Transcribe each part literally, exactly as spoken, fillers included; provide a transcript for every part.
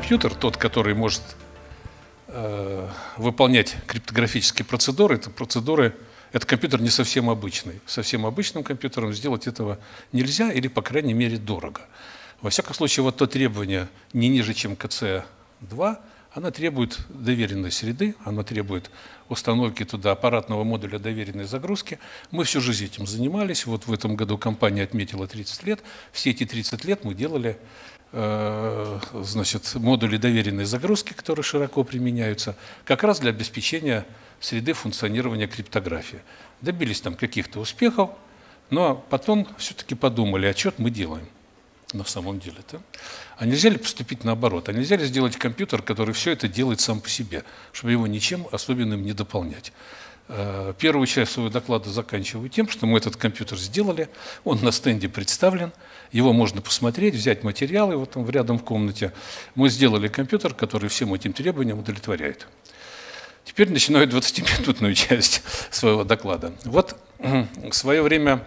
компьютер, тот, который может э, выполнять криптографические процедуры, это процедуры, этот компьютер не совсем обычный. Совсем обычным компьютером сделать этого нельзя или, по крайней мере, дорого. Во всяком случае, вот то требование не ниже, чем ка цэ два, она требует доверенной среды, она требует установки туда аппаратного модуля доверенной загрузки. Мы всю жизнь этим занимались. Вот в этом году компания отметила тридцать лет. Все эти тридцать лет мы делали э, значит, модули доверенной загрузки, которые широко применяются, как раз для обеспечения среды функционирования криптографии. Добились там каких-то успехов, но потом все-таки подумали, а что мы делаем на самом деле-то? А нельзя ли поступить наоборот? А нельзя ли сделать компьютер, который все это делает сам по себе, чтобы его ничем особенным не дополнять? Первую часть своего доклада заканчиваю тем, что мы этот компьютер сделали, он на стенде представлен, его можно посмотреть, взять материалы вот там рядом в комнате. Мы сделали компьютер, который всем этим требованиям удовлетворяет. Теперь начинаю двадцатиминутную часть своего доклада. Вот в свое время,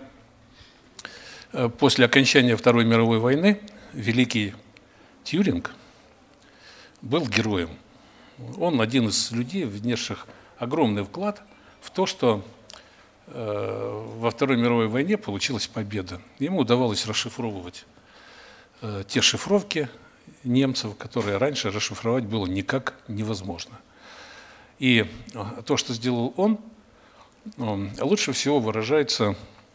после окончания Второй мировой войны, великий Тьюринг был героем. Он один из людей, внесших огромный вклад в то, что э, во Второй мировой войне получилась победа. Ему удавалось расшифровывать э, те шифровки немцев, которые раньше расшифровать было никак невозможно. И то, что сделал он, лучше всего выражается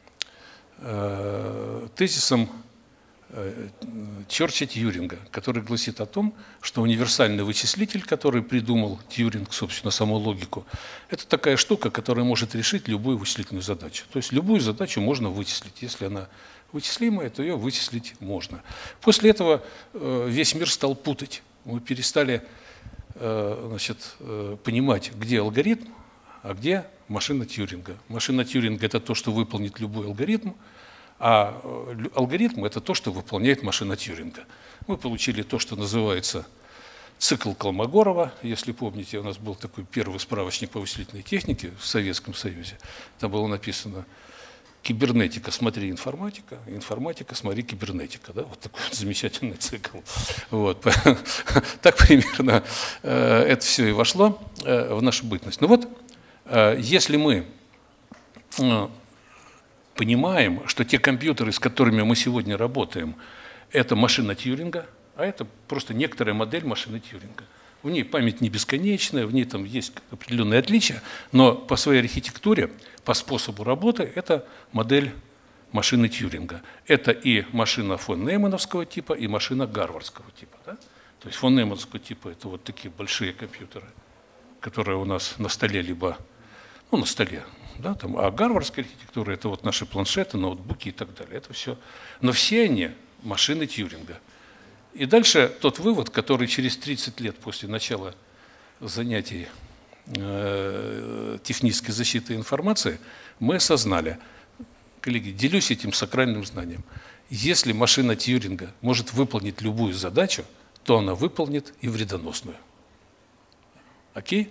э, тезисом э, Чорча Тьюринга, который гласит о том, что универсальный вычислитель, который придумал Тьюринг, собственно, саму логику, это такая штука, которая может решить любую вычислительную задачу. То есть любую задачу можно вычислить. Если она вычислимая, то ее вычислить можно. После этого э, весь мир стал путать. Мы перестали Значит, понимать, где алгоритм, а где машина Тьюринга. Машина Тьюринга – это то, что выполнит любой алгоритм, а алгоритм – это то, что выполняет машина Тьюринга. Мы получили то, что называется цикл Колмогорова. Если помните, у нас был такой первый справочник по вычислительной технике в Советском Союзе. Там было написано: кибернетика, смотри информатика, информатика, смотри кибернетика. Да? Вот такой вот замечательный цикл. Вот. Так примерно это все и вошло в нашу бытность. Ну вот, если мы понимаем, что те компьютеры, с которыми мы сегодня работаем, это машина Тьюринга, а это просто некоторая модель машины Тьюринга. В ней память не бесконечная, в ней там есть определенные отличия, но по своей архитектуре, по способу работы, это модель машины Тьюринга. Это и машина фон Неймановского типа, и машина гарвардского типа. Да? То есть фон Неймановского типа – это вот такие большие компьютеры, которые у нас на столе, либо ну, на столе. Да, там, а гарвардская архитектура – это вот наши планшеты, ноутбуки и так далее. Это все. Но все они машины Тьюринга. И дальше тот вывод, который через тридцать лет после начала занятий э, технической защиты информации мы осознали. Коллеги, делюсь этим сакральным знанием. Если машина Тьюринга может выполнить любую задачу, то она выполнит и вредоносную. Окей?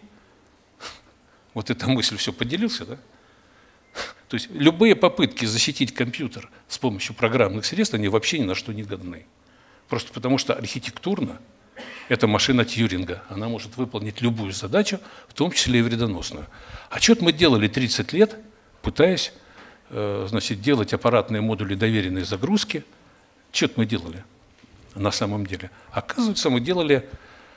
Вот эта мысль все поделился, да? То есть любые попытки защитить компьютер с помощью программных средств, они вообще ни на что не годны. Просто потому что архитектурно это машина Тьюринга. Она может выполнить любую задачу, в том числе и вредоносную. А что мы делали тридцать лет, пытаясь э, значит, делать аппаратные модули доверенной загрузки? Что мы делали на самом деле? Оказывается, мы делали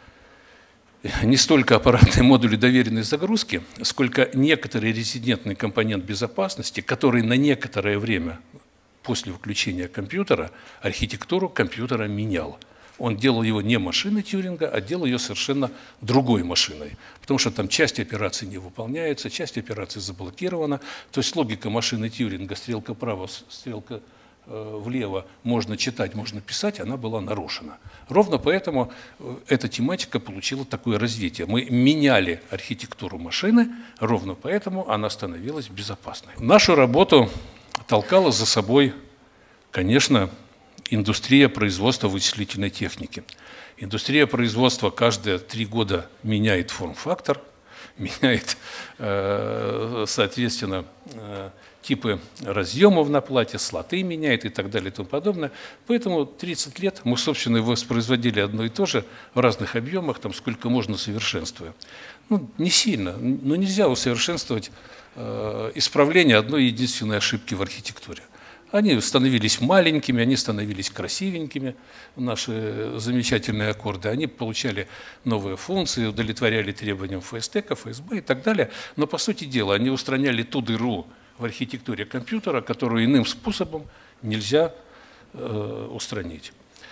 не столько аппаратные модули доверенной загрузки, сколько некоторый резидентный компонент безопасности, который на некоторое время после включения компьютера архитектуру компьютера менял. Он делал его не машиной Тьюринга, а делал ее совершенно другой машиной. Потому что там часть операций не выполняется, часть операций заблокирована. То есть логика машины Тьюринга, стрелка вправо, стрелка э, влево, можно читать, можно писать, она была нарушена. Ровно поэтому эта тематика получила такое развитие. Мы меняли архитектуру машины, ровно поэтому она становилась безопасной. Нашу работу толкала за собой, конечно, индустрия производства вычислительной техники. Индустрия производства каждые три года меняет форм-фактор, меняет, соответственно, типы разъемов на плате, слоты меняет и так далее и тому подобное. Поэтому тридцать лет мы, собственно, воспроизводили одно и то же в разных объемах, там сколько можно совершенствуя. Ну, не сильно, но нельзя усовершенствовать э, исправление одной единственной ошибки в архитектуре. Они становились маленькими, они становились красивенькими, наши замечательные аккорды. Они получали новые функции, удовлетворяли требованиям эф эс тэ, эф эс бэ и так далее. Но, по сути дела, они устраняли ту дыру в архитектуре компьютера, которую иным способом нельзя э, устранить.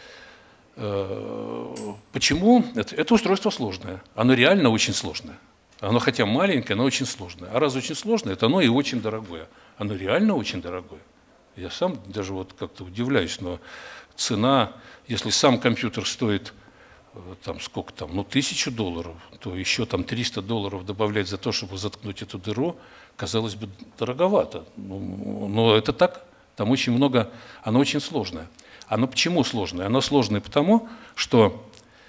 Э, почему? Это, это устройство сложное. Оно реально очень сложное. Оно хотя маленькое, но очень сложное. А раз очень сложное, это оно и очень дорогое. Оно реально очень дорогое. Я сам даже вот как-то удивляюсь, но цена, если сам компьютер стоит там сколько там, ну тысячу долларов, то еще там триста долларов добавлять за то, чтобы заткнуть эту дыру, казалось бы, дороговато. Но это так, там очень много, оно очень сложное. Оно почему сложное? Оно сложное потому, что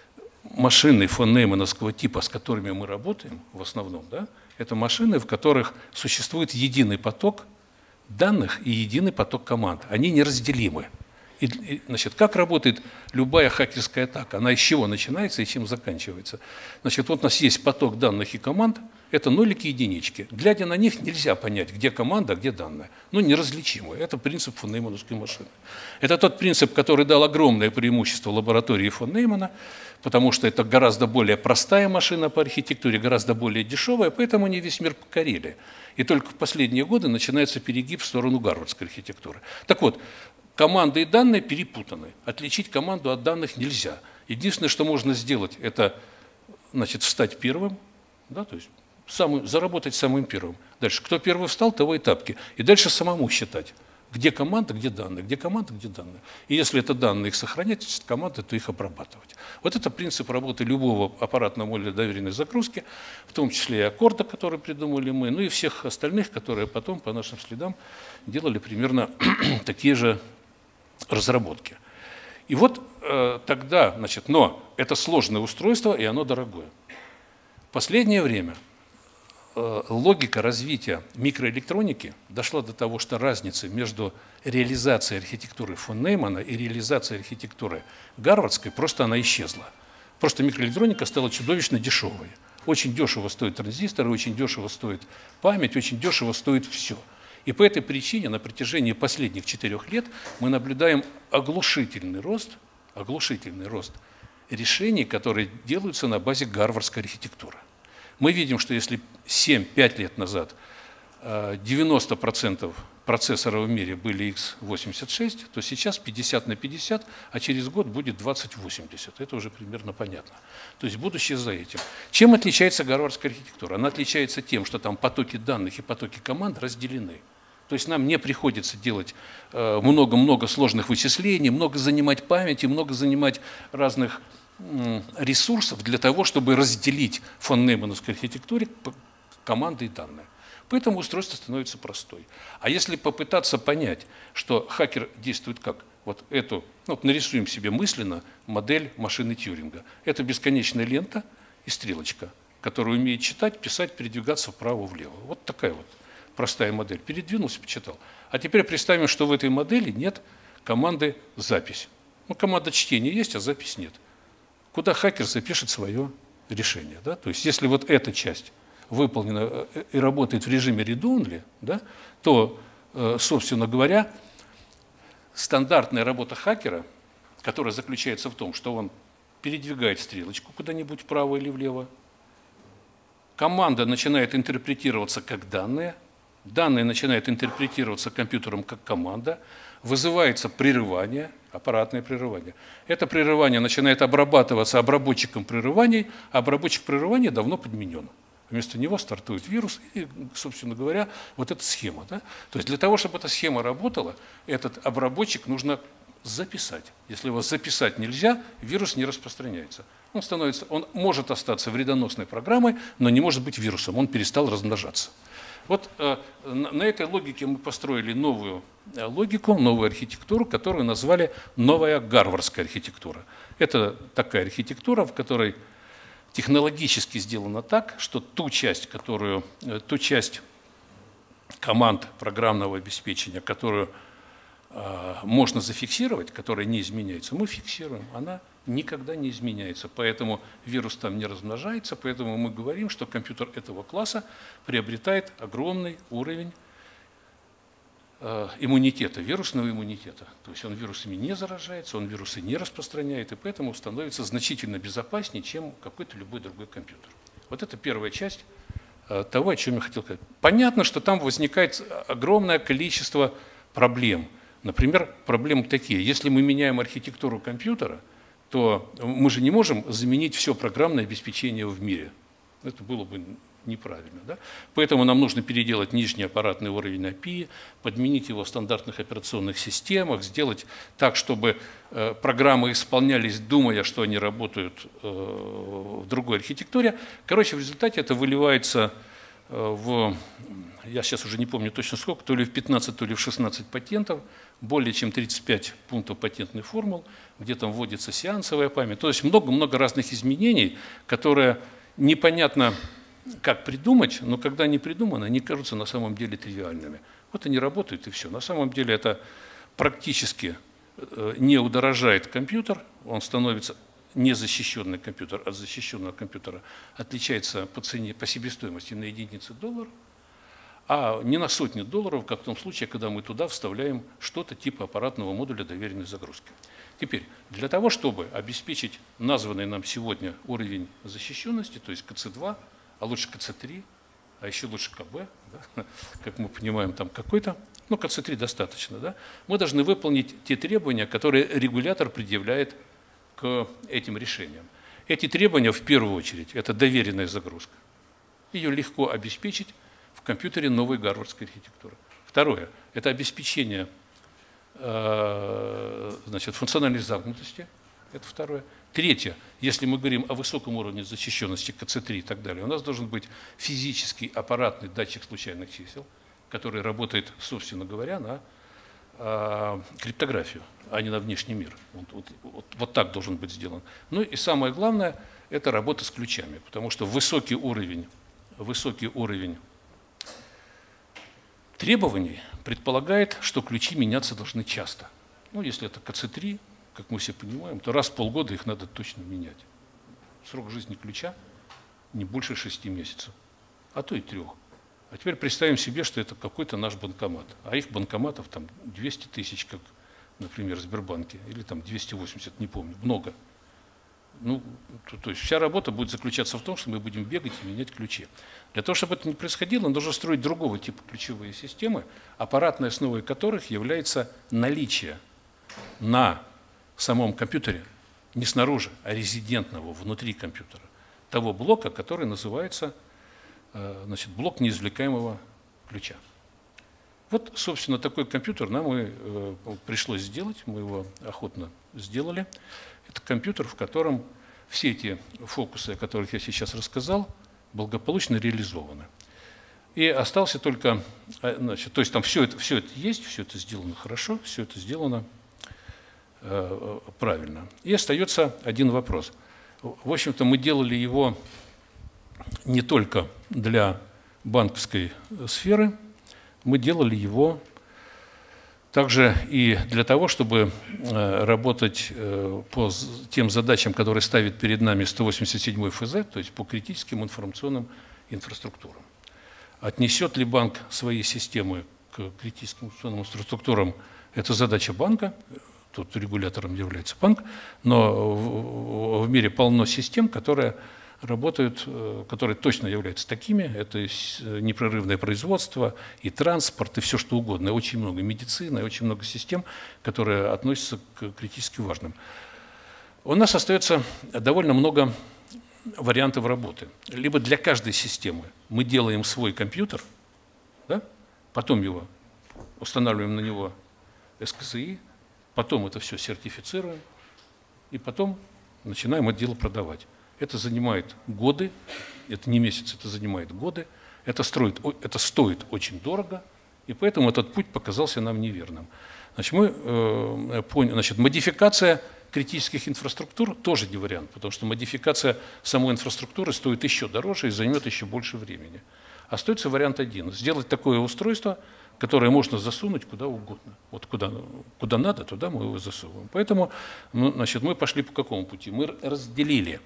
машины фон Неймановского типа, с которыми мы работаем в основном, да, это машины, в которых существует единый поток данных и единый поток команд. Они неразделимы. И, и, значит, как работает любая хакерская атака? Она из чего начинается и чем заканчивается? Значит, вот у нас есть поток данных и команд, это нолики и единички. Глядя на них, нельзя понять, где команда, а где данные. Ну, неразличимые. Это принцип фон Неймановской машины. Это тот принцип, который дал огромное преимущество лаборатории фон Неймана, потому что это гораздо более простая машина по архитектуре, гораздо более дешевая, поэтому они весь мир покорили. И только в последние годы начинается перегиб в сторону гарвардской архитектуры. Так вот, команды и данные перепутаны. Отличить команду от данных нельзя. Единственное, что можно сделать, это, значит, встать первым, да, то есть самый, заработать самым первым. Дальше, кто первый встал, того и тапки. И дальше самому считать, где команда, где данные, где команда, где данные. И если это данные, их сохранять, если это команды, то их обрабатывать. Вот это принцип работы любого аппаратного модуля доверенной загрузки, в том числе и аккорда, который придумали мы, ну и всех остальных, которые потом по нашим следам делали примерно такие же разработки. И вот э, тогда, значит, но это сложное устройство, и оно дорогое. В последнее время э, логика развития микроэлектроники дошла до того, что разница между реализацией архитектуры фон Неймана и реализацией архитектуры гарвардской, просто она исчезла. Просто микроэлектроника стала чудовищно дешевой. Очень дешево стоят транзисторы, очень дешево стоит память, очень дешево стоит все. И по этой причине на протяжении последних четырех лет мы наблюдаем оглушительный рост, оглушительный рост решений, которые делаются на базе гарвардской архитектуры. Мы видим, что если семь-пять лет назад девяносто процентов процессоров в мире были икс восемьдесят шесть, то сейчас пятьдесят на пятьдесят, а через год будет двадцать восемьдесят. Это уже примерно понятно. То есть будущее за этим. Чем отличается гарвардская архитектура? Она отличается тем, что там потоки данных и потоки команд разделены. То есть нам не приходится делать много-много сложных вычислений, много занимать памяти, много занимать разных ресурсов для того, чтобы разделить в фон Неймановской архитектуре команды и данные. Поэтому устройство становится простой. А если попытаться понять, что хакер действует как? Вот эту, ну, вот нарисуем себе мысленно модель машины Тьюринга. Это бесконечная лента и стрелочка, которая умеет читать, писать, передвигаться вправо-влево. Вот такая вот простая модель. Передвинулся, почитал. А теперь представим, что в этой модели нет команды «запись». Ну, команда чтения есть, а запись нет. Куда хакер запишет свое решение? Да? То есть если вот эта часть выполнена и работает в режиме read-only, да, то, собственно говоря, стандартная работа хакера, которая заключается в том, что он передвигает стрелочку куда-нибудь вправо или влево, команда начинает интерпретироваться как данные, данные начинают интерпретироваться компьютером как команда, вызывается прерывание, аппаратное прерывание. Это прерывание начинает обрабатываться обработчиком прерываний, а обработчик прерывания давно подменен. Вместо него стартует вирус и, собственно говоря, вот эта схема. Да? То есть для того, чтобы эта схема работала, этот обработчик нужно записать. Если его записать нельзя, вирус не распространяется. Он, становится, он может остаться вредоносной программой, но не может быть вирусом. Он перестал размножаться. Вот э, на, на этой логике мы построили новую э, логику, новую архитектуру, которую назвали новая гарвардская архитектура. Это такая архитектура, в которой технологически сделано так, что ту часть, которую, ту часть команд программного обеспечения, которую э, можно зафиксировать, которая не изменяется, мы фиксируем. Она никогда не изменяется. Поэтому вирус там не размножается, поэтому мы говорим, что компьютер этого класса приобретает огромный уровень иммунитета, вирусного иммунитета. То есть он вирусами не заражается, он вирусы не распространяет, и поэтому становится значительно безопаснее, чем какой-то любой другой компьютер. Вот это первая часть того, о чем я хотел сказать. Понятно, что там возникает огромное количество проблем. Например, проблемы такие. Если мы меняем архитектуру компьютера, то мы же не можем заменить все программное обеспечение в мире. Это было бы неправильно. Да? Поэтому нам нужно переделать нижний аппаратный уровень эй пи ай, подменить его в стандартных операционных системах, сделать так, чтобы э, программы исполнялись, думая, что они работают э, в другой архитектуре. Короче, в результате это выливается э, в, я сейчас уже не помню точно сколько, то ли в пятнадцать, то ли в шестнадцать патентов, более чем тридцать пять пунктов патентных формул, где там вводится сеансовая память. То есть много-много разных изменений, которые непонятно, как придумать, но когда они придуманы, они кажутся на самом деле тривиальными. Вот они работают и все. На самом деле это практически не удорожает компьютер, он становится незащищенный компьютер от защищенного компьютера, отличается по цене, по себестоимости на единицы долларов, а не на сотни долларов, как в том случае, когда мы туда вставляем что-то типа аппаратного модуля доверенной загрузки. Теперь, для того, чтобы обеспечить названный нам сегодня уровень защищенности, то есть ка цэ два, а лучше ка цэ три, а еще лучше ка бэ, да, как мы понимаем, там какой-то, ну, ка цэ три достаточно, да, мы должны выполнить те требования, которые регулятор предъявляет к этим решениям. Эти требования, в первую очередь, это доверенная загрузка. Ее легко обеспечить в компьютере новой гарвардской архитектуры. Второе – это обеспечение э, значит, функциональной замкнутости. Это второе. Третье, если мы говорим о высоком уровне защищенности ка цэ три и так далее, у нас должен быть физический аппаратный датчик случайных чисел, который работает, собственно говоря, на э, криптографию, а не на внешний мир. Вот, вот, вот, вот так должен быть сделан. Ну и самое главное – это работа с ключами, потому что высокий уровень, высокий уровень требований предполагает, что ключи меняться должны часто. Ну, если это ка цэ три, как мы все понимаем, то раз в полгода их надо точно менять. Срок жизни ключа не больше шести месяцев, а то и трех. А теперь представим себе, что это какой-то наш банкомат, а их банкоматов там двести тысяч, как, например, в Сбербанке, или там двести восемьдесят, не помню, много. Ну, то, то есть вся работа будет заключаться в том, что мы будем бегать и менять ключи. Для того, чтобы это не происходило, нужно строить другого типа ключевые системы, аппаратной основой которых является наличие на самом компьютере, не снаружи, а резидентного, внутри компьютера, того блока, который называется значит, блок неизвлекаемого ключа. Вот, собственно, такой компьютер нам и пришлось сделать, мы его охотно сделали. Это компьютер, в котором все эти фокусы, о которых я сейчас рассказал, благополучно реализованы. И остался только, значит, то есть там все это, все это есть, все это сделано хорошо, все это сделано э, правильно. И остается один вопрос. В общем-то, мы делали его не только для банковской сферы, мы делали его также и для того, чтобы работать по тем задачам, которые ставит перед нами сто восемьдесят седьмой эф зэ, то есть по критическим информационным инфраструктурам. Отнесет ли банк свои системы к критическим информационным инфраструктурам, это задача банка, тут регулятором является банк, но в мире полно систем, которые работают, которые точно являются такими. Это непрерывное производство, и транспорт, и все что угодно. И очень много медицины, и очень много систем, которые относятся к критически важным. У нас остается довольно много вариантов работы. Либо для каждой системы мы делаем свой компьютер, да? Потом его устанавливаем на него эс ка зэ и, потом это все сертифицируем, и потом начинаем это дело продавать. Это занимает годы, это не месяц, это занимает годы, это, строит, это стоит очень дорого, и поэтому этот путь показался нам неверным. Значит, мы, э, поняли, значит, модификация критических инфраструктур тоже не вариант, потому что модификация самой инфраструктуры стоит еще дороже и займет еще больше времени. Остается вариант один. Сделать такое устройство, которое можно засунуть куда угодно. Вот куда, куда надо, туда мы его засовываем. Поэтому ну, значит, мы пошли по какому пути? Мы разделили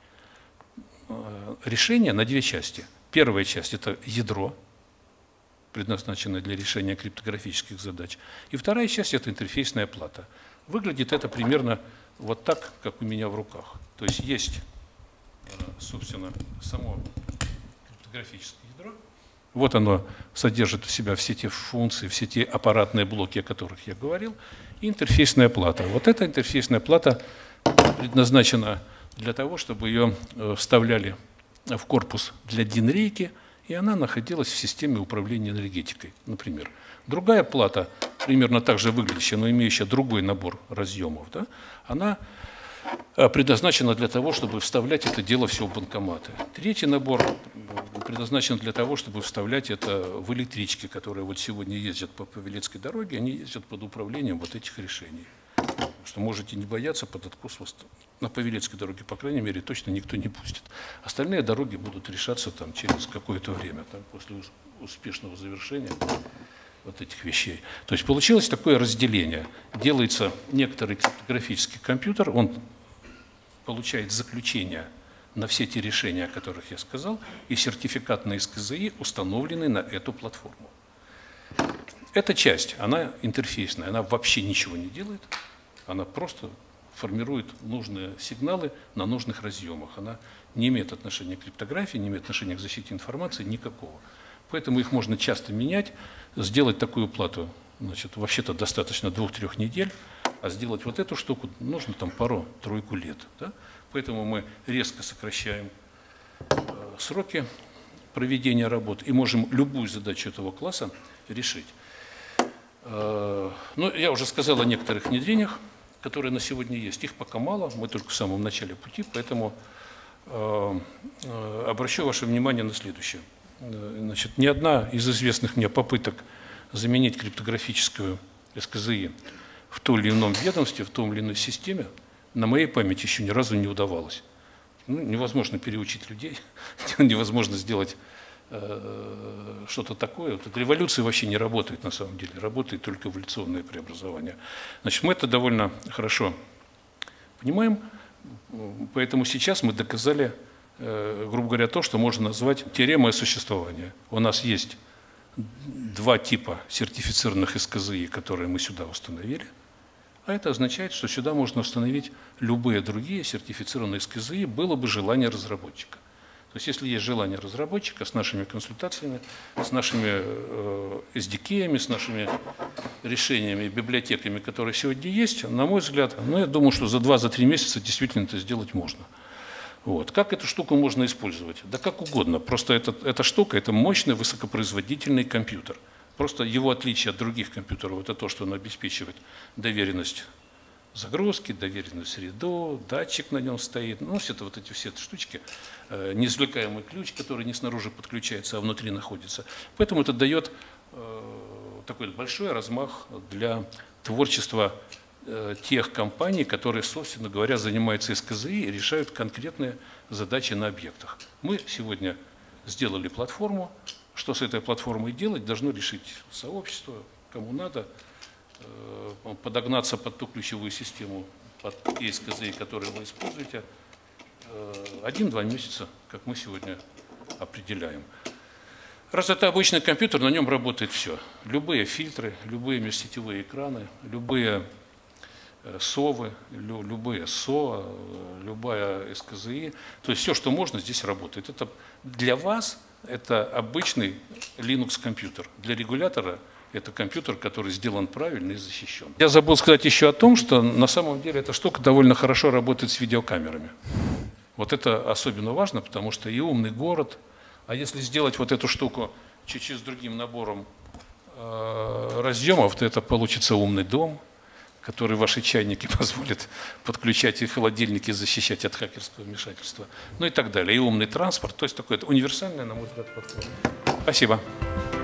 решение на две части. Первая часть – это ядро, предназначенное для решения криптографических задач. И вторая часть – это интерфейсная плата. Выглядит это примерно вот так, как у меня в руках. То есть есть, собственно, само криптографическое ядро. Вот оно содержит в себя все те функции, все те аппаратные блоки, о которых я говорил, и интерфейсная плата. Вот эта интерфейсная плата предназначена для того, чтобы ее вставляли в корпус для дин-рейки, и она находилась в системе управления энергетикой, например. Другая плата, примерно так же выглядящая, но имеющая другой набор разъемов, да, она предназначена для того, чтобы вставлять это дело все в банкоматы. Третий набор предназначен для того, чтобы вставлять это в электрички, которые вот сегодня ездят по Павелецкой дороге, они ездят под управлением вот этих решений. Что можете не бояться, под откос вас на Павелецкой дороге, по крайней мере, точно никто не пустит. Остальные дороги будут решаться там через какое-то время, там, после успешного завершения вот этих вещей. То есть получилось такое разделение. Делается некоторый криптографический компьютер, он получает заключение на все те решения, о которых я сказал, и сертификат на эс ка зэ и, установленный на эту платформу. Эта часть, она интерфейсная, она вообще ничего не делает, она просто формирует нужные сигналы на нужных разъемах. Она не имеет отношения к криптографии, не имеет отношения к защите информации, никакого. Поэтому их можно часто менять. Сделать такую плату, значит, вообще-то достаточно двух-трех недель, а сделать вот эту штуку нужно там пару-тройку лет. Да? Поэтому мы резко сокращаем э, сроки проведения работ и можем любую задачу этого класса решить. Э, ну, я уже сказал о некоторых внедрениях, которые на сегодня есть. Их пока мало, мы только в самом начале пути, поэтому э, э, обращу ваше внимание на следующее. Значит, ни одна из известных мне попыток заменить криптографическую эс ка зэ и в том или ином ведомстве, в том или иной системе, на моей памяти еще ни разу не удавалось. Ну, невозможно переучить людей, невозможно сделать э, что-то такое. Вот эта революция вообще не работает на самом деле, работает только эволюционное преобразование. Значит, мы это довольно хорошо понимаем, поэтому сейчас мы доказали, грубо говоря, то, что можно назвать теоремой существования. У нас есть два типа сертифицированных эс ка зэ и, которые мы сюда установили, а это означает, что сюда можно установить любые другие сертифицированные эс ка зэ и, было бы желание разработчика. То есть, если есть желание разработчика, с нашими консультациями, с нашими эс ди кей-ами, с нашими решениями, библиотеками, которые сегодня есть, на мой взгляд, ну, я думаю, что за два-три месяца действительно это сделать можно. Вот. Как эту штуку можно использовать? Да как угодно. Просто это, эта штука – это мощный высокопроизводительный компьютер. Просто его отличие от других компьютеров – это то, что он обеспечивает доверенность загрузки, доверенную среду, датчик на нем стоит. Ну, все это вот эти все штучки. Неизвлекаемый ключ, который не снаружи подключается, а внутри находится. Поэтому это дает такой большой размах для творчества тех компаний, которые, собственно говоря, занимаются эс ка зэ и и решают конкретные задачи на объектах. Мы сегодня сделали платформу. Что с этой платформой делать, должно решить сообщество, кому надо, подогнаться под ту ключевую систему, под те эс ка зэ и, которые вы используете, один-два месяца, как мы сегодня определяем. Раз это обычный компьютер, на нем работает все. Любые фильтры, любые межсетевые экраны, любые совы, любые СО, любая эс ка зэ и, то есть все, что можно, здесь работает. Это для вас это обычный Linux компьютер, для регулятора это компьютер, который сделан правильно и защищен. Я забыл сказать еще о том, что на самом деле эта штука довольно хорошо работает с видеокамерами. Вот это особенно важно, потому что и умный город, а если сделать вот эту штуку чуть-чуть с другим набором э, разъемов, то это получится умный дом, который ваши чайники позволят подключать, и холодильники защищать от хакерского вмешательства, ну и так далее. И умный транспорт, то есть такое универсальное, на мой взгляд, подход. Спасибо.